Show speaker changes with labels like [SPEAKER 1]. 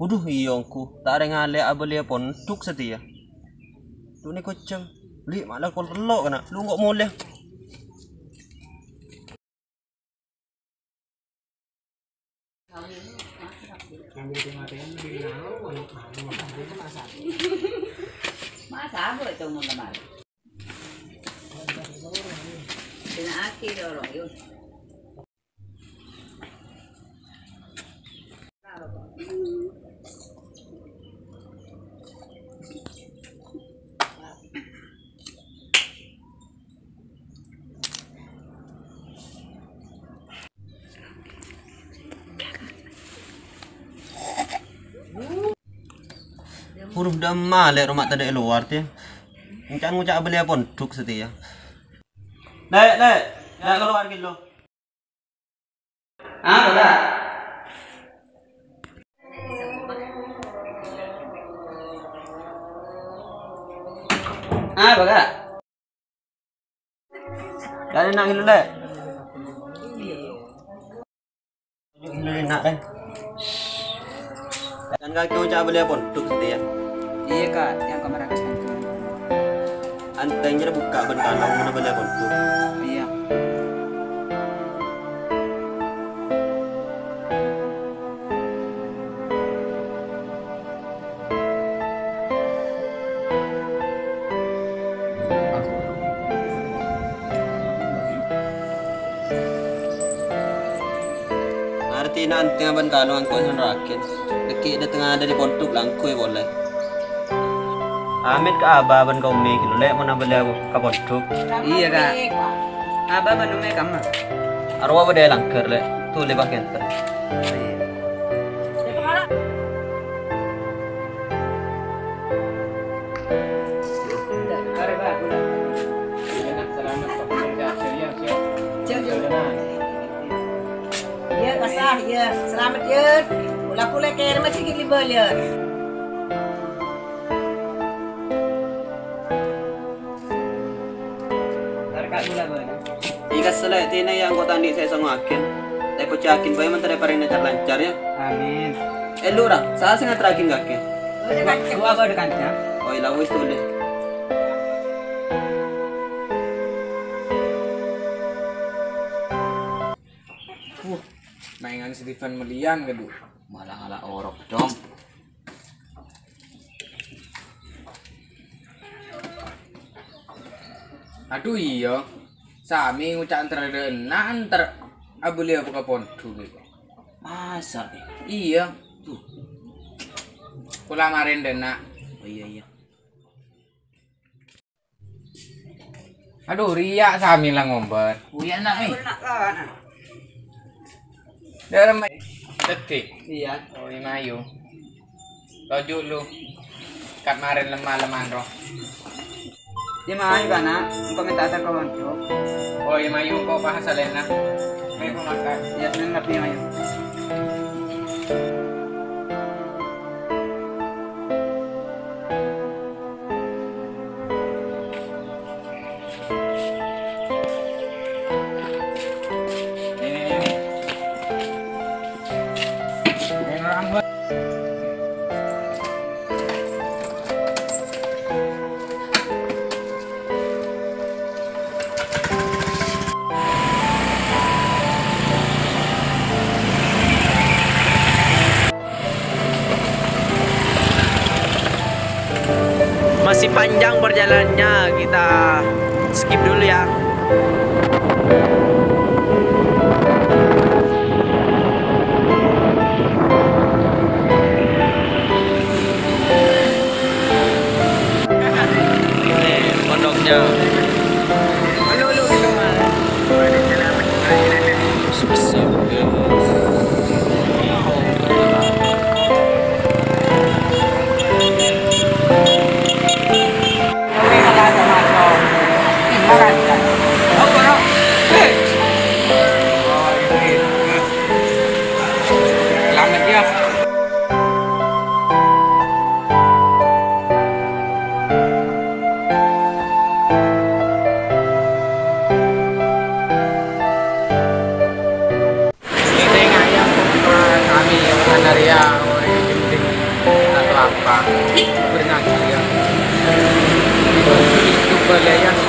[SPEAKER 1] Uduh iyongku, tak ada ngale abeli pon tuk setia. Lu ni kucing, li malah kol telok kana. Lu nggak boleh.
[SPEAKER 2] Masa apa itu mau kemana? Dengan akhir orang yuk.
[SPEAKER 1] Huruf dama le rumah tadi luar tiang. Ngucap ngucap beli pon tuk setia. Le, keluar gitu.
[SPEAKER 3] Ah, Bapak. Ah, Bapak.
[SPEAKER 1] Dari nak gitu le. Tunjuk nak kan. Dan kaki ngucap beli pon tuk setia.
[SPEAKER 3] Iya Kak, yang kemarin kasih.
[SPEAKER 1] Antengnya buka bentar kamu mana beli pon tuk.
[SPEAKER 3] Iya.
[SPEAKER 1] Arti nanti ngaban kalau angkut san rakyat. Deki di tengah ada di pontuk langkui boleh. Amit ke abah ban kau mi kilo le mana beli ke pontuk.
[SPEAKER 3] Iya Kak. Abah menunya kamu.
[SPEAKER 1] Arwah bade langker le. Tu le bagian ter.
[SPEAKER 2] Ya kasah ya, selamat ya. Pula kaya macam gini boleh.
[SPEAKER 3] Kak gula boleh.
[SPEAKER 1] Jika selesai tina yang kau tandi saya sengakin. Saya kucakin bayi menteri parina car lancar ya.
[SPEAKER 3] Amin.
[SPEAKER 1] Lura, saya sangat terakin gak ke?
[SPEAKER 3] Gua apa udah kancam?
[SPEAKER 1] Oh ilah wis tulis.
[SPEAKER 4] Mainan Stephen Melian gitu malah ngalah orok dong. Aduh iya sami ngucap terdenah antar abuli apa pondu gitu.
[SPEAKER 1] Masa
[SPEAKER 4] Iya pula marin dena.
[SPEAKER 1] Oh iya.
[SPEAKER 4] Aduh riak sami lah ngombet.
[SPEAKER 3] Uya nak nih.
[SPEAKER 4] Dalam detik.
[SPEAKER 3] Iya.
[SPEAKER 4] Oh lima ayu. Tojuk lu. Kat marin lemah roh.
[SPEAKER 3] Dia mau juga nak. Komentar kawan tu.
[SPEAKER 4] Oh lima ayu kau bahasa lena. Mai pemakai.
[SPEAKER 3] Ya senang tapi ayo.
[SPEAKER 1] Masih panjang perjalanannya, kita skip dulu ya. Pondoknya.
[SPEAKER 3] Halo gitu mah. boleh ya.